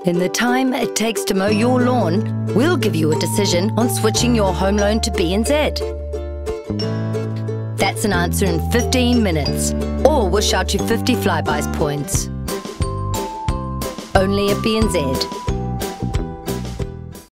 In the time it takes to mow your lawn, we'll give you a decision on switching your home loan to BNZ. That's an answer in 15 minutes, or we'll shout you 50 Flybuys points. Only at BNZ.